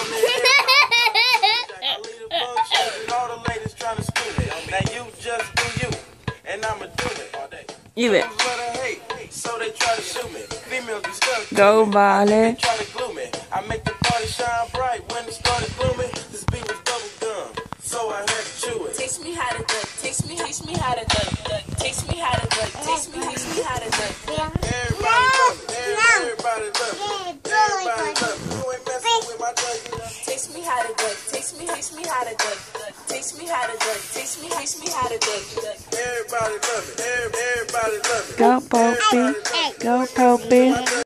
I leave the functions and all the ladies trying to screw me. Now you just do you, and I'ma do it all day. You it. So they try to shoot me. Females be stuck. Go, Vale. They try to glue me. I make the party shine bright when it started glooming. This beat was bubble gum, so I had to chew it. Teach me how to duck. Teach me how to duck. Teach me how to duck. Teach me how to duck. Everybody love it. Everybody love it. Everybody love it. You ain't messing with my dougie. Teach me how to duck. Teach me how to duck. Teach me how to duck. Teach me how to duck. Everybody love it. Everybody love it. Go, Popey. Go, Popey.